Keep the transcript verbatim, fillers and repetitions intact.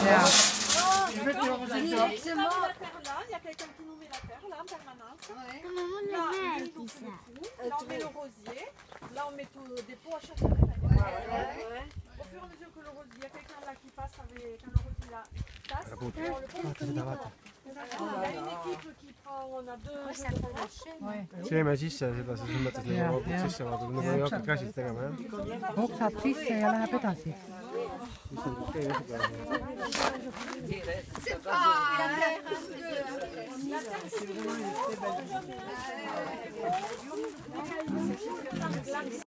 Ja. Je vais te le rositer. On met la terre là, il y a quelqu'un qui nous met la terre là en permanence. Là, lui, il nous fait le trou. Là, on met le rosier. Là, on met tout, des pots à chacun. Au fur et à mesure que le rosier, il y a quelqu'un là qui passe avec quand le rosier là passe. On le pose. Il y a une équipe qui prend, on a deux. See, me sisse seda, siis mõtlesin, et ma sisse vaatan, nagu ei hakka käsist tegema, jah. Oksad sisse ja läheb edasi. La terre,